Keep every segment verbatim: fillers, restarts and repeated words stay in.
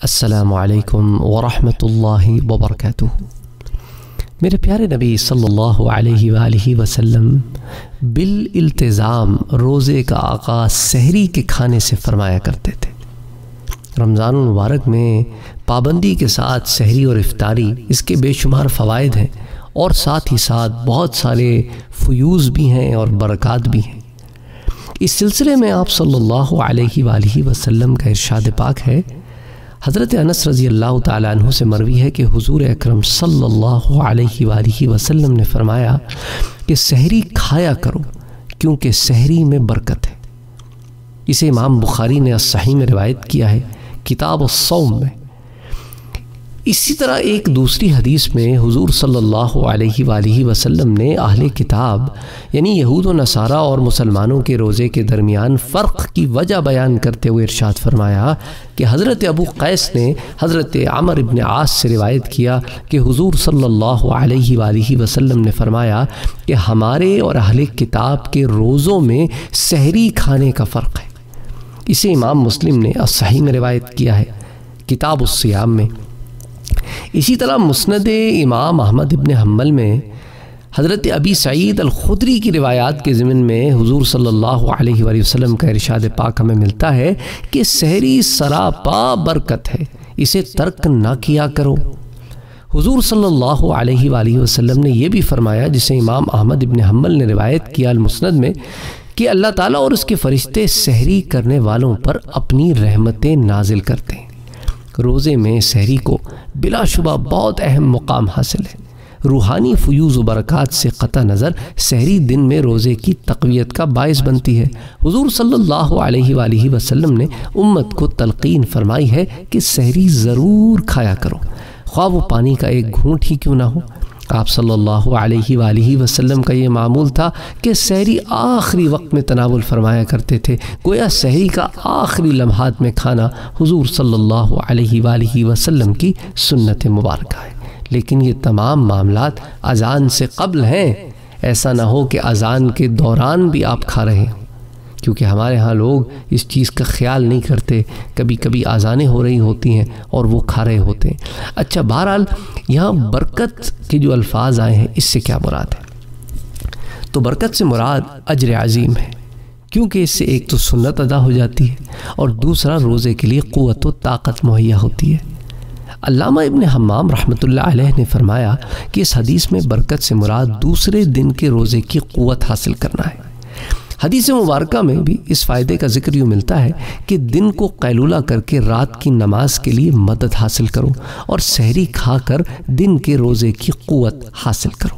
السلام علیکم ورحمۃ اللہ وبرکاتہ۔ میرے پیارے نبی صلی اللہ علیہ وآلہ وسلم بالالتزام روزے کا آغاز سحری کے کھانے سے فرمایا کرتے تھے۔ رمضان المبارک میں پابندی کے ساتھ سحری اور افطاری اس کے بے شمار فوائد ہیں، اور ساتھ ہی ساتھ بہت سارے فیوز بھی ہیں اور برکات بھی ہیں۔ اس سلسلے میں آپ صلی اللہ علیہ وآلہ وسلم کا ارشاد پاک ہے، حضرت انس رضی اللہ تعالیٰ عنہ سے مروی ہے کہ حضور اکرم صلی اللہ علیہ وآلہ وسلم نے فرمایا کہ سحری کھایا کرو کیونکہ سحری میں برکت ہے۔ اسے امام بخاری نے الصحیح میں روایت کیا ہے کتاب الصوم میں۔ اسی طرح ایک دوسری حدیث میں حضور صلی اللہ علیہ وآلہ وسلم نے اہل کتاب یعنی یہود و نصارہ اور مسلمانوں کے روزے کے درمیان فرق کی وجہ بیان کرتے ہوئے ارشاد فرمایا کہ حضرت ابو قیس نے حضرت عمر ابن عاص سے روایت کیا کہ حضور صلی اللہ علیہ وآلہ وسلم نے فرمایا کہ ہمارے اور اہل کتاب کے روزوں میں سحری کھانے کا فرق ہے۔ اسے امام مسلم نے الصحیح میں روایت کیا ہے کتاب الصیام میں۔ اسی طرح مسند امام احمد ابن حنبل میں حضرت ابی سعید الخدری کی روایات کے ضمن میں حضور صلی اللہ علیہ وآلہ وسلم کا ارشاد پاک ہمیں ملتا ہے کہ سحری سراپا برکت ہے، اسے ترک نہ کیا کرو۔ حضور صلی اللہ علیہ وآلہ وسلم نے یہ بھی فرمایا، جسے امام احمد ابن حنبل نے روایت کیا المسند میں، کہ اللہ تعالیٰ اور اس کے فرشتے سحری کرنے والوں پر اپنی رحمتیں نازل کرتے ہیں۔ روزے میں سحری کو بلا شبہ بہت اہم مقام حاصل ہے۔ روحانی فیوز و برکات سے قطع نظر سحری دن میں روزے کی تقویت کا باعث بنتی ہے۔ حضور صلی اللہ علیہ وآلہ وسلم نے امت کو تلقین فرمائی ہے کہ سحری ضرور کھایا کرو، خواہ وہ پانی کا ایک گھونٹ ہی کیوں نہ ہو۔ آپ صلی اللہ علیہ وآلہ وسلم کا یہ معمول تھا کہ سحری آخری وقت میں تناول فرمایا کرتے تھے، گویا سحری کا آخری لمحات میں کھانا حضور صلی اللہ علیہ وآلہ وسلم کی سنت مبارکہ ہے۔ لیکن یہ تمام معاملات اذان سے قبل ہیں، ایسا نہ ہو کہ اذان کے دوران بھی آپ کھا رہے ہوں، کیونکہ ہمارے ہاں لوگ اس چیز کا خیال نہیں کرتے، کبھی کبھی اذانیں ہو رہی ہوتی ہیں اور وہ کھا رہے ہوتے ہیں۔ اچھا، بہرحال یہاں برکت کے جو الفاظ آئے ہیں اس سے کیا مراد ہے؟ تو برکت سے مراد اجر عظیم ہے، کیونکہ اس سے ایک تو سنت ادا ہو جاتی ہے اور دوسرا روزے کے لیے قوت و طاقت مہیا ہوتی ہے۔ علامہ ابن حمام رحمۃ اللہ علیہ نے فرمایا کہ اس حدیث میں برکت سے مراد دوسرے دن کے روزے کی قوت حاصل کرنا ہے۔ حدیث مبارکہ میں بھی اس فائدے کا ذکر یوں ملتا ہے کہ دن کو قیلولہ کر کے رات کی نماز کے لیے مدد حاصل کرو اور سحری کھا کر دن کے روزے کی قوت حاصل کرو۔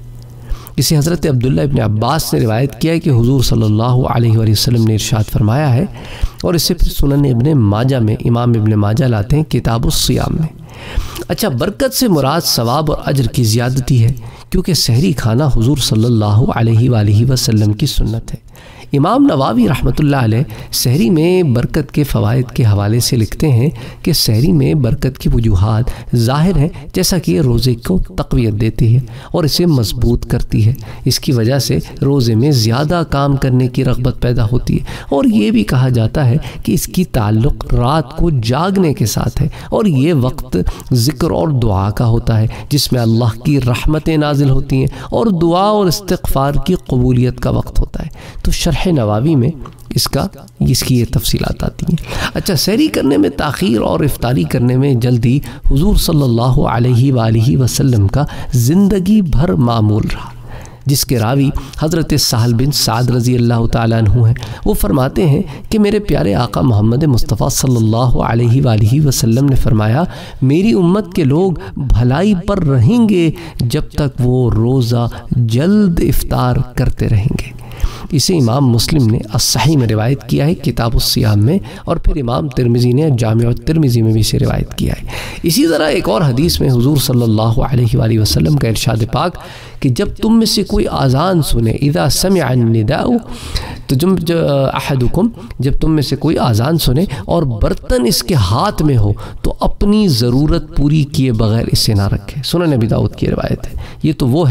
اسے حضرت عبداللہ ابن عباس نے روایت کیا ہے کہ حضور صلی اللہ علیہ وآلہ وسلم نے ارشاد فرمایا ہے، اور اسے پھر سنن ابن ماجہ میں امام ابن ماجہ لاتے ہیں کتاب الصیام میں۔ اچھا، برکت سے مراد ثواب اور اجر کی زیادتی ہے، کیونکہ سحری کھانا حضور صلی اللہ علیہ وآلہ وسلم کی سنت ہے۔ امام نووی رحمۃ اللہ علیہ سحری میں برکت کے فوائد کے حوالے سے لکھتے ہیں کہ سحری میں برکت کی وجوہات ظاہر ہیں، جیسا کہ یہ روزے کو تقویت دیتی ہے اور اسے مضبوط کرتی ہے۔ اس کی وجہ سے روزے میں زیادہ کام کرنے کی رغبت پیدا ہوتی ہے، اور یہ بھی کہا جاتا ہے کہ اس کی تعلق رات کو جاگنے کے ساتھ ہے، اور یہ وقت ذکر اور دعا کا ہوتا ہے جس میں اللہ کی رحمتیں نازل ہوتی ہیں اور دعا اور استغفار کی قبولیت کا وقت ہوتا ہے۔ تو شرح نووی میں اس کا اس کی یہ تفصیلات آتی ہیں۔ اچھا، سحری کرنے میں تاخیر اور افطاری کرنے میں جلدی حضور صلی اللہ علیہ وآلہ وسلم کا زندگی بھر معمول رہا، جس کے راوی حضرت سہل بن سعد رضی اللہ تعالیٰ عنہ ہیں۔ وہ فرماتے ہیں کہ میرے پیارے آقا محمد مصطفیٰ صلی اللہ علیہ وآلہ وسلم نے فرمایا، میری امت کے لوگ بھلائی پر رہیں گے جب تک وہ روزہ جلد افطار کرتے رہیں گے۔ اسے امام مسلم نے الصحیح میں روایت کیا ہے کتاب الصیام میں، اور پھر امام ترمذی نے جامع الترمذی میں بھی اسے روایت کیا ہے۔ اسی طرح ایک اور حدیث میں حضور صلی اللہ علیہ وآلہ وسلم کا ارشاد پاک کہ جب تم میں سے کوئی اذان سنے، اذا سمع النداء، تو جب احدکم جب تم میں سے کوئی اذان سنے اور برتن اس کے ہاتھ میں ہو تو اپنی ضرورت پوری کیے بغیر اسے نہ رکھے۔ سنن نبی داؤد کی روایت ہے۔ یہ تو وہ ہے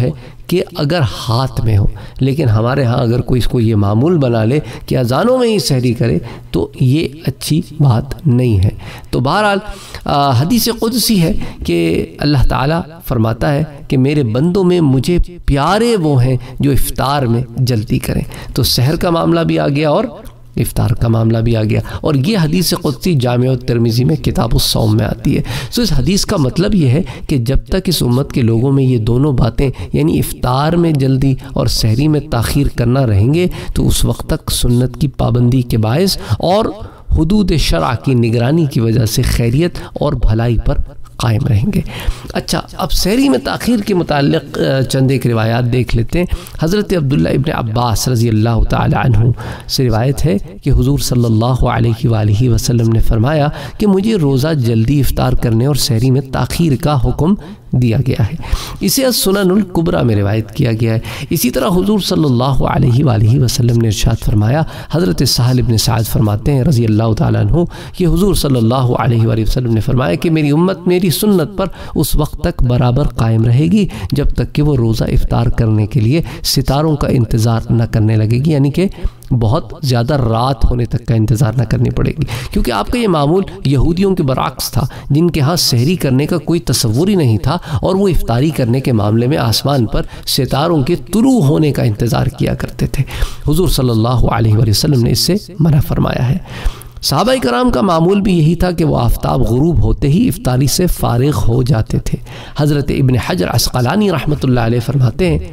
کہ اگر ہاتھ میں ہو، لیکن ہمارے ہاں اگر کوئی اس کو یہ معمول بنا لے کہ اذانوں میں ہی سحری کرے تو یہ اچھی بات نہیں ہے۔ تو بہرحال حدیث قدسی ہے کہ اللہ تعالیٰ فرماتا ہے کہ میرے بندوں میں مجھے پیارے وہ ہیں جو افطار میں جلدی کریں۔ تو سحر کا معاملہ بھی آ گیا اور افطار کا معاملہ بھی آ گیا، اور یہ حدیث قدسی جامع الترمذی میں کتاب الصوم میں آتی ہے۔ سو اس حدیث کا مطلب یہ ہے کہ جب تک اس امت کے لوگوں میں یہ دونوں باتیں یعنی افطار میں جلدی اور سحری میں تاخیر کرنا رہیں گے تو اس وقت تک سنت کی پابندی کے باعث اور حدود شرع کی نگرانی کی وجہ سے خیریت اور بھلائی پر قائم رہیں گے۔ اچھا، اب سحری میں تاخیر کے متعلق چند ایک روایات دیکھ لیتے ہیں۔ حضرت عبداللہ ابن عباس رضی اللہ تعالی عنہ سے روایت ہے کہ حضور صلی اللہ علیہ وآلہ وسلم نے فرمایا کہ مجھے روزہ جلدی افطار کرنے اور سحری میں تاخیر کا حکم دیا گیا ہے۔ اسے سنن الکبریٰ میں روایت کیا گیا ہے۔ اسی طرح حضور صلی اللہ علیہ وآلہ وسلم نے ارشاد فرمایا، حضرت سہل بن سعد فرماتے ہیں رضی اللہ تعالیٰ عنہ کہ حضور صلی اللہ علیہ وآلہ وسلم نے فرمایا کہ میری امت میری سنت پر اس وقت تک برابر قائم رہے گی جب تک کہ وہ روزہ افطار کرنے کے لیے ستاروں کا انتظار نہ کرنے لگے گی، یعنی کہ بہت زیادہ رات ہونے تک کا انتظار نہ کرنی پڑے گی، کیونکہ آپ کا یہ معمول یہودیوں کے برعکس تھا جن کے ہاں سحری کرنے کا کوئی تصور ہی نہیں تھا، اور وہ افطاری کرنے کے معاملے میں آسمان پر ستاروں کے طلوع ہونے کا انتظار کیا کرتے تھے۔ حضور صلی اللہ علیہ وآلہ وسلم نے اس سے منع فرمایا ہے۔ صحابہ کرام کا معمول بھی یہی تھا کہ وہ آفتاب غروب ہوتے ہی افطاری سے فارغ ہو جاتے تھے۔ حضرت ابن حجر عسقلانی رحمۃ اللہ علیہ فرماتے ہیں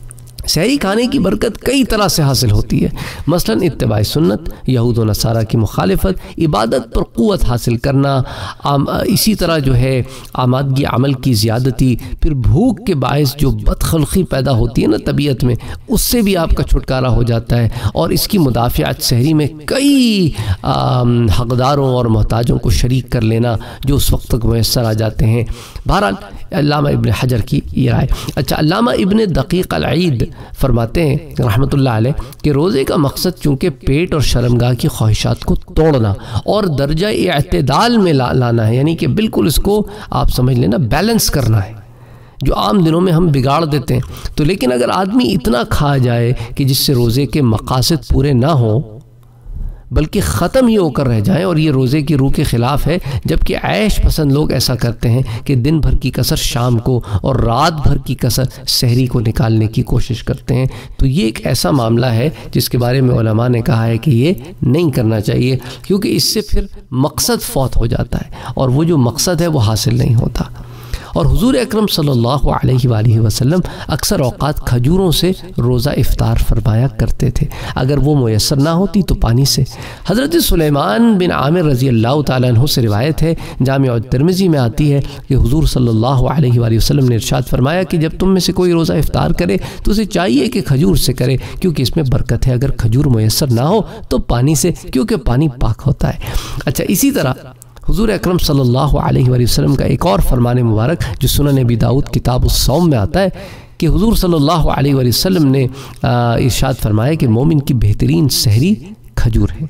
سحری کھانے کی برکت کئی طرح سے حاصل ہوتی ہے، مثلا اتباع سنت، یہود و نصارہ کی مخالفت، عبادت پر قوت حاصل کرنا، اسی طرح جو ہے آمادگی عمل کی زیادتی، پھر بھوک کے باعث جو بدخلقی پیدا ہوتی ہے نا طبیعت میں، اس سے بھی آپ کا چھٹکارا ہو جاتا ہے، اور اس کی مدافعت سحری میں کئی حقداروں اور محتاجوں کو شریک کر لینا جو اس وقت تک میسر آ جاتے ہیں۔ بہرحال علامہ ابن حجر کی یہ رائے۔ اچھا، علامہ ابن دقیق العید فرماتے ہیں رحمۃ اللہ علیہ کہ روزے کا مقصد چونکہ پیٹ اور شرمگاہ کی خواہشات کو توڑنا اور درجہ اعتدال میں لانا ہے، یعنی کہ بالکل اس کو آپ سمجھ لینا بیلنس کرنا ہے، جو عام دنوں میں ہم بگاڑ دیتے ہیں۔ تو لیکن اگر آدمی اتنا کھا جائے کہ جس سے روزے کے مقاصد پورے نہ ہوں بلکہ ختم ہی ہو کر رہ جائیں، اور یہ روزے کی روح کے خلاف ہے، جبکہ عیش پسند لوگ ایسا کرتے ہیں کہ دن بھر کی کسر شام کو اور رات بھر کی کسر سحری کو نکالنے کی کوشش کرتے ہیں، تو یہ ایک ایسا معاملہ ہے جس کے بارے میں علماء نے کہا ہے کہ یہ نہیں کرنا چاہیے، کیونکہ اس سے پھر مقصد فوت ہو جاتا ہے، اور وہ جو مقصد ہے وہ حاصل نہیں ہوتا۔ اور حضور اکرم صلی اللہ علیہ وآلہ وسلم اکثر اوقات کھجوروں سے روزہ افطار فرمایا کرتے تھے، اگر وہ میسر نہ ہوتی تو پانی سے۔ حضرت سلیمان بن عامر رضی اللہ تعالیٰ عنہ سے روایت ہے، جامع الترمذی میں آتی ہے کہ حضور صلی اللہ علیہ وآلہ وسلم نے ارشاد فرمایا کہ جب تم میں سے کوئی روزہ افطار کرے تو اسے چاہیے کہ کھجور سے کرے، کیونکہ اس میں برکت ہے، اگر کھجور میسر نہ ہو تو پانی سے، کیونکہ پانی پاک ہوتا ہے۔ اچھا، اسی طرح حضور اکرم صلی اللہ علیہ وآلہ وسلم کا ایک اور فرمان مبارک جو سنن ابی داؤد کتاب الصوم میں آتا ہے کہ حضور صلی اللہ علیہ وآلہ وسلم نے ارشاد فرمایا کہ مومن کی بہترین سحری کھجور ہے۔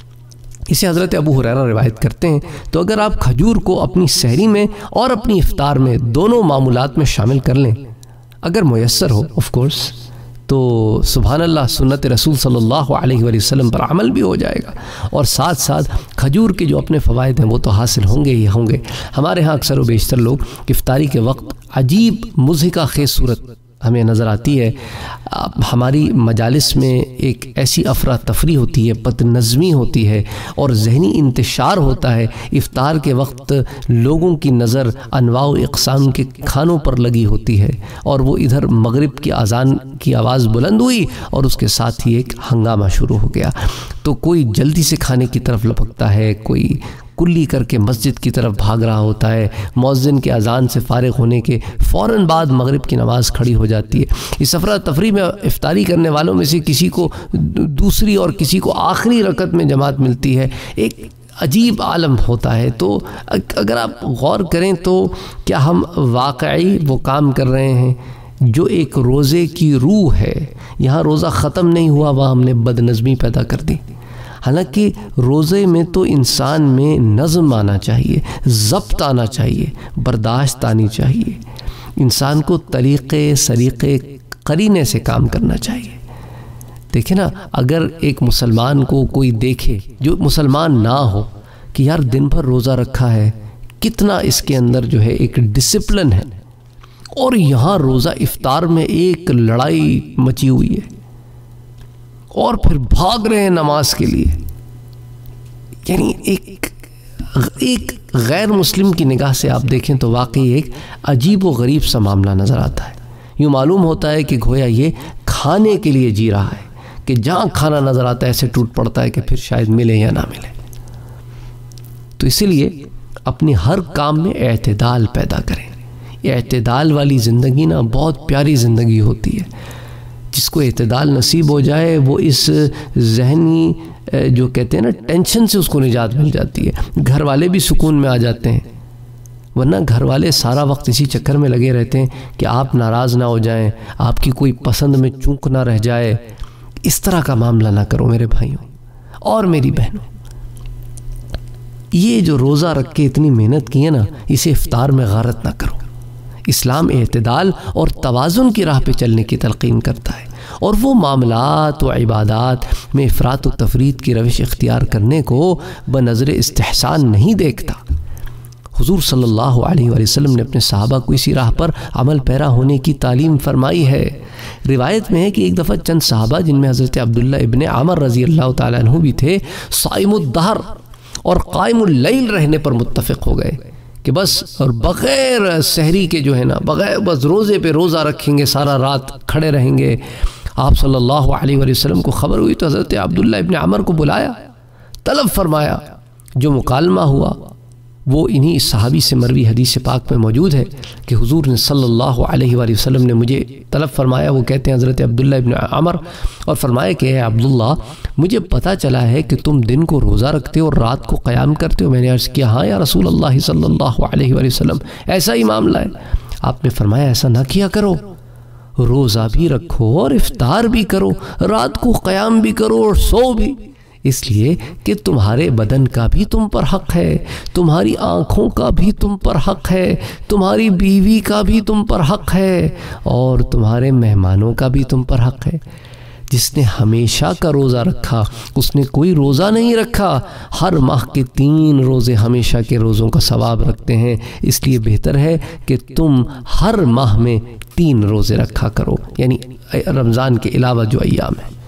اسے حضرت ابو ہریرہ روایت کرتے ہیں۔ تو اگر آپ کھجور کو اپنی سحری میں اور اپنی افطار میں دونوں معمولات میں شامل کر لیں، اگر میسر ہو آف کورس، تو سبحان اللہ، سنت رسول صلی اللہ علیہ وآلہ وسلم پر عمل بھی ہو جائے گا، اور ساتھ ساتھ کھجور کے جو اپنے فوائد ہیں وہ تو حاصل ہوں گے ہی ہوں گے۔ ہمارے ہاں اکثر و بیشتر لوگ افطاری کے وقت عجیب مضحکہ خیز صورت ہمیں نظر آتی ہے، ہماری مجالس میں ایک ایسی افراتفری ہوتی ہے، بد نظمی ہوتی ہے، اور ذہنی انتشار ہوتا ہے۔ افطار کے وقت لوگوں کی نظر انواع و اقسام کے کھانوں پر لگی ہوتی ہے، اور وہ ادھر مغرب کی اذان کی آواز بلند ہوئی اور اس کے ساتھ ہی ایک ہنگامہ شروع ہو گیا، تو کوئی جلدی سے کھانے کی طرف لپکتا ہے، کوئی کلی کر کے مسجد کی طرف بھاگ رہا ہوتا ہے، مؤذن کے اذان سے فارغ ہونے کے فوراً بعد مغرب کی نماز کھڑی ہو جاتی ہے۔ اس افراتفری میں افطاری کرنے والوں میں سے کسی کو دوسری اور کسی کو آخری رکعت میں جماعت ملتی ہے، ایک عجیب عالم ہوتا ہے۔ تو اگر آپ غور کریں تو کیا ہم واقعی وہ کام کر رہے ہیں جو ایک روزے کی روح ہے؟ یہاں روزہ ختم نہیں ہوا، وہاں ہم نے بد نظمی پیدا کر دی۔ حالانکہ روزے میں تو انسان میں نظم آنا چاہیے، ضبط آنا چاہیے، برداشت آنی چاہیے، انسان کو طریقے سلیقے قرینے سے کام کرنا چاہیے۔ دیکھیں نا، اگر ایک مسلمان کو کوئی دیکھے جو مسلمان نہ ہو کہ یار دن بھر روزہ رکھا ہے، کتنا اس کے اندر جو ہے ایک ڈسپلن ہے، اور یہاں روزہ افطار میں ایک لڑائی مچی ہوئی ہے اور پھر بھاگ رہے ہیں نماز کے لیے، یعنی ایک ایک غیر مسلم کی نگاہ سے آپ دیکھیں تو واقعی ایک عجیب و غریب سا معاملہ نظر آتا ہے۔ یوں معلوم ہوتا ہے کہ گویا یہ کھانے کے لیے جی رہا ہے، کہ جہاں کھانا نظر آتا ہے ایسے ٹوٹ پڑتا ہے کہ پھر شاید ملے یا نہ ملے۔ تو اسی لیے اپنی ہر کام میں اعتدال پیدا کریں۔ اعتدال والی زندگی نا بہت پیاری زندگی ہوتی ہے۔ جس کو اعتدال نصیب ہو جائے وہ اس ذہنی جو کہتے ہیں نا ٹینشن سے اس کو نجات مل جاتی ہے۔ گھر والے بھی سکون میں آ جاتے ہیں، ورنہ گھر والے سارا وقت اسی چکر میں لگے رہتے ہیں کہ آپ ناراض نہ ہو جائیں، آپ کی کوئی پسند میں چونک نہ رہ جائے۔ اس طرح کا معاملہ نہ کرو میرے بھائیوں اور میری بہنوں۔ یہ جو روزہ رکھ کے اتنی محنت کی ہے نا، اسے افطار میں غارت نہ کرو۔ اسلام اعتدال اور توازن کی راہ پہ چلنے کی تلقین کرتا ہے، اور وہ معاملات و عبادات میں افراط و تفریط کی روش اختیار کرنے کو بنظر استحسان نہیں دیکھتا۔ حضور صلی اللہ علیہ وآلہ وسلم نے اپنے صحابہ کو اسی راہ پر عمل پیرا ہونے کی تعلیم فرمائی ہے۔ روایت میں ہے کہ ایک دفعہ چند صحابہ جن میں حضرت عبداللہ ابن عمر رضی اللہ تعالیٰ عنہ بھی تھے، صائم الدہر اور قائم اللیل رہنے پر متفق ہو گئے کہ بس اور بغیر سحری کے جو ہے نا بغیر بس روزے پہ روزہ رکھیں گے، سارا رات کھڑے رہیں گے۔ آپ صلی اللہ علیہ وآلہ وسلم کو خبر ہوئی تو حضرت عبداللہ ابن عمر کو بلایا، طلب فرمایا۔ جو مکالمہ ہوا وہ انہی صحابی سے مروی حدیث پاک میں موجود ہے کہ حضور نے صلی اللہ علیہ وآلہ وسلم نے مجھے طلب فرمایا۔ وہ کہتے ہیں حضرت عبداللہ ابن عمر، اور فرمایا کہ اے عبداللہ، مجھے پتہ چلا ہے کہ تم دن کو روزہ رکھتے ہو اور رات کو قیام کرتے ہو۔ میں نے عرض کیا ہاں یا رسول اللہ صلی اللہ علیہ وآلہ وسلم، ایسا ہی معاملہ ہے۔ آپ نے فرمایا ایسا نہ کیا کرو، روزہ بھی رکھو اور افطار بھی کرو، رات کو قیام بھی کرو اور سو بھی، اس لیے کہ تمہارے بدن کا بھی تم پر حق ہے، تمہاری آنکھوں کا بھی تم پر حق ہے، تمہاری بیوی کا بھی تم پر حق ہے، اور تمہارے مہمانوں کا بھی تم پر حق ہے۔ جس نے ہمیشہ کا روزہ رکھا اس نے کوئی روزہ نہیں رکھا۔ ہر ماہ کے تین روزے ہمیشہ کے روزوں کا ثواب رکھتے ہیں، اس لیے بہتر ہے کہ تم ہر ماہ میں تین روزے رکھا کرو، یعنی رمضان کے علاوہ جو ایام ہیں۔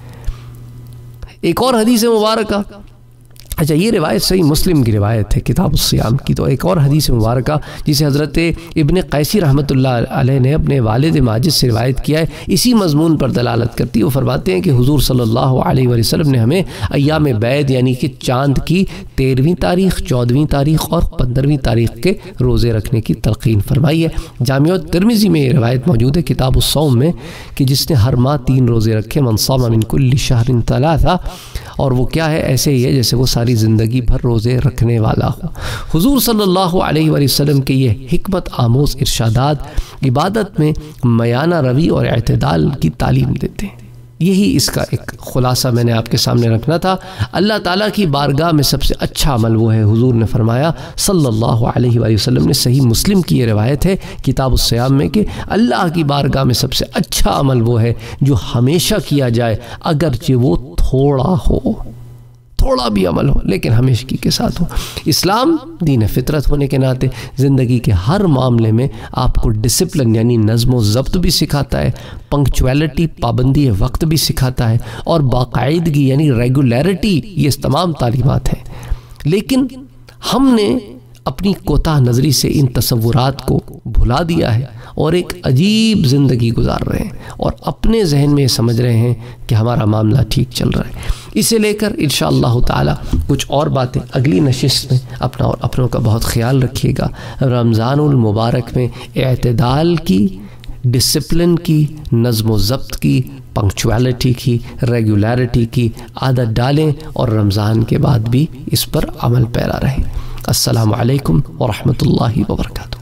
ایک اور حدیث مبارکہ، اچھا یہ روایت صحیح مسلم کی روایت ہے کتاب الصیام کی، تو ایک اور حدیث مبارکہ جسے حضرت ابن قیسی رحمۃ اللہ علیہ نے اپنے والد ماجد سے روایت کیا ہے، اسی مضمون پر دلالت کرتی ہے۔ وہ فرماتے ہیں کہ حضور صلی اللہ علیہ وآلہ وسلم نے ہمیں ایام بیض یعنی کہ چاند کی تیرہویں تاریخ، چودہویں تاریخ اور پندرہویں تاریخ کے روزے رکھنے کی تلقین فرمائی ہے۔ جامع ترمذی میں یہ روایت موجود ہے کتاب الصوم میں کہ جس نے ہر ماہ تین روزے رکھے، من صام من کل شہر ثلاثہ، اور وہ کیا ہے ایسے ہی ہے جیسے وہ ساری زندگی بھر روزے رکھنے والا ہو۔ حضور صلی اللہ علیہ وآلہ وسلم کے یہ حکمت آموز ارشادات عبادت میں میانہ روی اور اعتدال کی تعلیم دیتے ہیں۔ یہی اس کا ایک خلاصہ میں نے آپ کے سامنے رکھنا تھا۔ اللہ تعالیٰ کی بارگاہ میں سب سے اچھا عمل وہ ہے، حضور نے فرمایا صلی اللہ علیہ وآلہ وسلم نے، صحیح مسلم کی یہ روایت ہے کتاب الصیام میں کہ اللہ کی بارگاہ میں سب سے اچھا عمل وہ ہے جو ہمیشہ کیا جائے، اگرچہ وہ تھوڑا ہو، تھوڑا بھی عمل ہو لیکن ہمیشگی کے ساتھ ہو۔ اسلام دین فطرت ہونے کے ناطے زندگی کے ہر معاملے میں آپ کو ڈسپلن یعنی نظم و ضبط بھی سکھاتا ہے، پنکچویلٹی پابندی وقت بھی سکھاتا ہے، اور باقاعدگی یعنی ریگولیرٹی، یہ تمام تعلیمات ہیں۔ لیکن ہم نے اپنی کوتاہ نظری سے ان تصورات کو بھلا دیا ہے اور ایک عجیب زندگی گزار رہے ہیں، اور اپنے ذہن میں یہ سمجھ رہے ہیں کہ ہمارا معاملہ ٹھیک چل رہا ہے۔ اسے لے کر انشاءاللہ تعالی کچھ اور باتیں اگلی نشست میں، اپنا اور اپنوں کا بہت خیال رکھیے گا۔ رمضان المبارک میں اعتدال کی، ڈسپلن کی، نظم و ضبط کی، پنکچویلٹی کی، ریگولیرٹی کی عادت ڈالیں، اور رمضان کے بعد بھی اس پر عمل پیرا رہیں۔ السلام علیکم ورحمۃ اللہ وبرکاتہ۔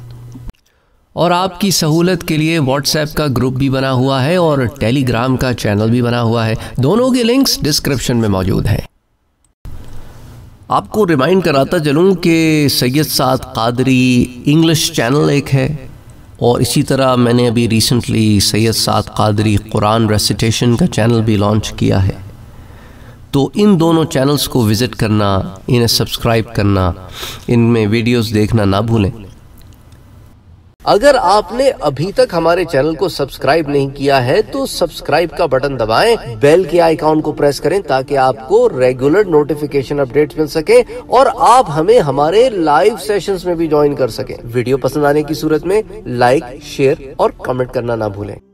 اور آپ کی سہولت کے لیے واٹس ایپ کا گروپ بھی بنا ہوا ہے اور ٹیلی گرام کا چینل بھی بنا ہوا ہے، دونوں کے لنکس ڈسکرپشن میں موجود ہیں۔ آپ کو ریمائنڈ کراتا چلوں کہ سید سعد قادری انگلش چینل ایک ہے، اور اسی طرح میں نے ابھی ریسنٹلی سید سعد قادری قرآن ریسیٹیشن کا چینل بھی لانچ کیا ہے، تو ان دونوں چینلز کو وزٹ کرنا، انہیں سبسکرائب کرنا، ان میں ویڈیوز دیکھنا نہ بھولیں۔ اگر آپ نے ابھی تک ہمارے چینل کو سبسکرائب نہیں کیا ہے تو سبسکرائب کا بٹن دبائیں، بیل کے آئیکن کو پریس کریں تاکہ آپ کو ریگولر نوٹیفیکیشن اپڈیٹس مل سکے اور آپ ہمیں ہمارے لائیو سیشنز میں بھی جوائن کر سکیں۔ ویڈیو پسند آنے کی صورت میں لائک، شیئر اور کمنٹ کرنا نہ بھولیں۔